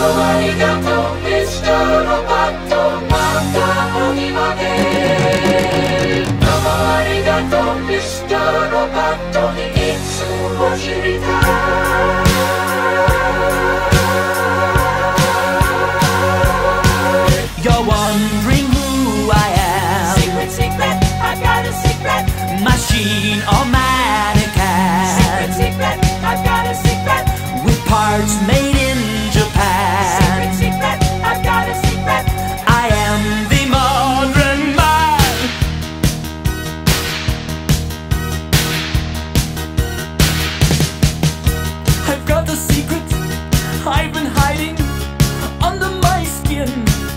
You're wondering who I am. Secret, secret, I've got a secret. Machine or mannequin. Secret, secret, I've got a secret. With parts made in Japan. Secret, secret, I've got a secret. I am the modern man. I've got a secret I've been hiding under my skin.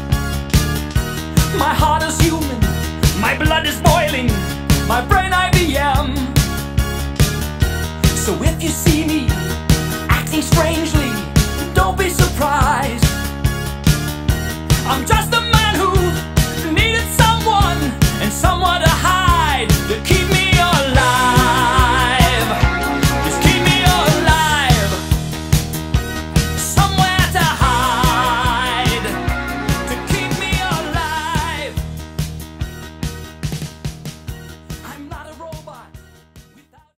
My heart is human, my blood is boiling, my brain IBM. So if you see me acting strangely,